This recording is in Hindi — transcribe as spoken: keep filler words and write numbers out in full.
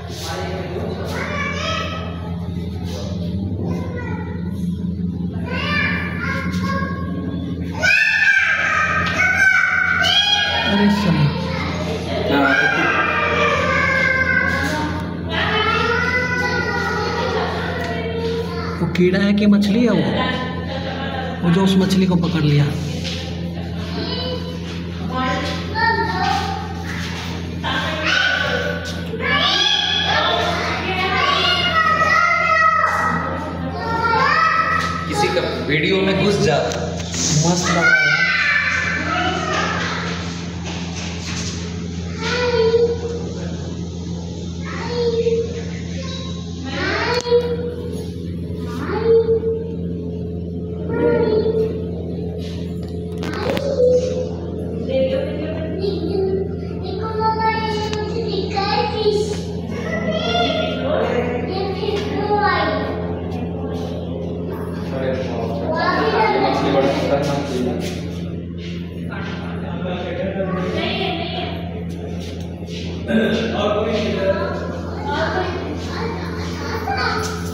अरे सही। वो कीड़ा है कि मछली है? वो वो जो उस मछली को पकड़ लिया। किसी का वीडियो में घुस जा। मस्त लग रहा है। और कोई